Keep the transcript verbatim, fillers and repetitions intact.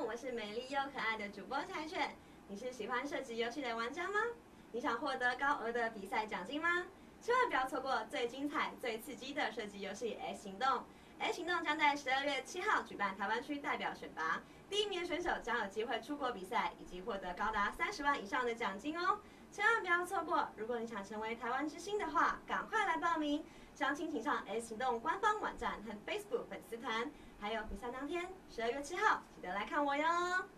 我是美丽又可爱的主播柴犬。你是喜欢射击游戏的玩家吗？你想获得高额的比赛奖金吗？千万不要错过最精彩、最刺激的射击游戏 X 行动。X 行动将在十二月七号举办台湾区代表选拔，第一名选手将有机会出国比赛，以及获得高达三十万以上的奖金哦！千万不要错过！如果你想成为台湾之星的话，赶快来报名！详情请上 X 行动官方网站和 Facebook 粉丝团。还有比赛当天，十二月七号，记得来看我哟！